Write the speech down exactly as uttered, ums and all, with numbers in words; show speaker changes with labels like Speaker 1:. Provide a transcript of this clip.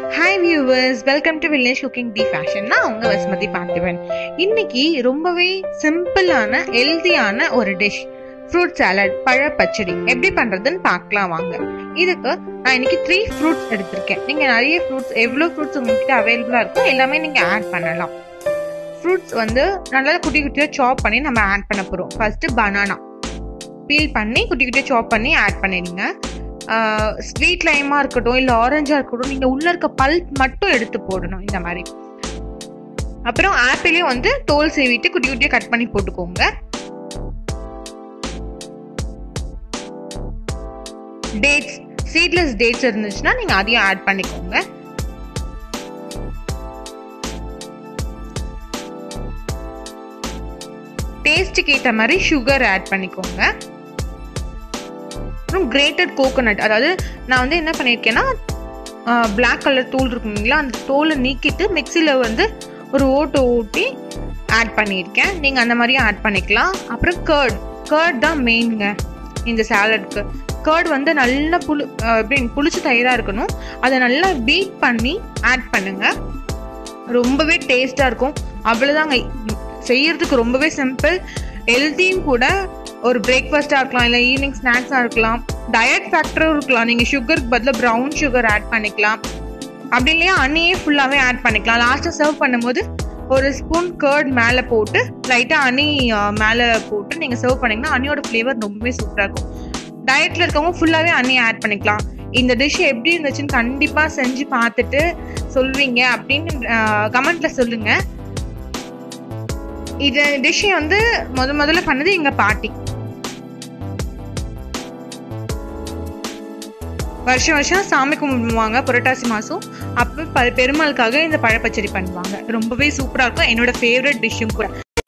Speaker 1: Hi viewers, welcome to village cooking the fashion. நான் உங்க வசுமதி பார்த்திபன். இன்னைக்கு ரொம்பவே சிம்பிளான ஹெல்தியான ஒரு டிஷ், ஃப்ரூட் சாலட், பழ பச்சடி எப்படி பண்றதுன்னு பார்க்கலாம் வாங்க. இதுக்கு நான் இன்னைக்கு த்ரீ ஃப்ரூட்ஸ் எடுத்திருக்கேன். நீங்க நிறைய ஃப்ரூட்ஸ், எவ்வளவு ஃப்ரூட்ஸ் உங்ககிட்ட அவைலபிளா இருக்கோ எல்லாமே நீங்க ஆட் பண்ணலாம். ஃப்ரூட்ஸ் வந்து நல்லா குட்டி குட்டியா சாப் பண்ணி நம்ம ஆட் பண்ண போறோம். ஃபர்ஸ்ட் பனானா பீல் பண்ணி குட்டி குட்டியா சாப் பண்ணி ஆட் பண்ணிடுங்க. ஸ்வீட் லைமா இருக்கட்டும் இல்ல ஆரஞ்சா இருக்கட்டும், நீங்க உள்ள இருக்க பல்ப் மட்டும் எடுத்து போடணும் இந்த மாதிரி. அப்புறம் ஆப்பிளையும் வந்து தோல் சீவிட்டு குட்டி குட்டியா கட் பண்ணி போட்டுக்கோங்க. டேட்ஸ், சீட்லெஸ் டேட்ஸ் இருந்துச்சுன்னா நீங்க அதையும் ஆட் பண்ணிக்கோங்க. டேஸ்ட்டுக்கு ஏற்ற மாதிரி சுகர் ஆட் பண்ணிக்கோங்க. அப்புறம் கிரேட்டட் கோகோனட், அதாவது நான் வந்து என்ன பண்ணியிருக்கேன்னா பிளாக் கலர் தூள் இருக்குங்களா, அந்த தோலை நீக்கிட்டு மிக்சியில் வந்து ஒரு ஓட்டு ஓட்டி ஆட் பண்ணியிருக்கேன். நீங்கள் அந்த மாதிரியும் ஆட் பண்ணிக்கலாம். அப்புறம் கர்ட் கர்ட் தான் மெயினுங்க இந்த சாலட்க்கு. கர்ட் வந்து நல்லா புளி எப்படி புளிச்சு தயிராக இருக்கணும். அதை நல்லா பீட் பண்ணி ஆட் பண்ணுங்க. ரொம்பவே டேஸ்டாக இருக்கும். அவ்வளோதாங்க, செய்யறதுக்கு ரொம்பவே சிம்பிள், ஹெல்த்தியும் கூட. ஒரு பிரேக்ஃபாஸ்டா இருக்கலாம், இல்லை ஈவினிங் ஸ்நாக்ஸா இருக்கலாம். டயட் ஃபேக்டரும் இருக்கலாம். நீங்க சுகருக்கு பதிலாக ப்ரௌன் சுகர் ஆட் பண்ணிக்கலாம். அப்படி இல்லையா அண்ணியே ஃபுல்லாவே ஆட் பண்ணிக்கலாம். லாஸ்டா சர்வ் பண்ணும்போது ஒரு ஸ்பூன் கர்ட் மேலே போட்டு லைட்டா அணி மேலே போட்டு நீங்க சர்வ் பண்ணீங்கன்னா அண்ணியோட ஃப்ளேவர் ரொம்பவே சூப்பரா இருக்கும். டயட்ல இருக்கவங்க ஃபுல்லாவே அண்ணி ஆட் பண்ணிக்கலாம். இந்த டிஷ் எப்படி இருந்துச்சுன்னு கண்டிப்பா செஞ்சு பார்த்துட்டு சொல்வீங்க அப்படின்னு கமெண்ட்ல சொல்லுங்க. இது டிஷ் வந்து முத முதல்ல பண்ணது எங்க பாட்டி. வருஷம் வருஷம் சாமி கும்பிடுவாங்க புரட்டாசி மாசம். அப்ப பெருமாளுக்காக இந்த பழப்பச்சடி பண்ணுவாங்க. ரொம்பவே சூப்பரா இருக்கும். என்னோட ஃபேவரட் டிஷ்ஷும் கூட.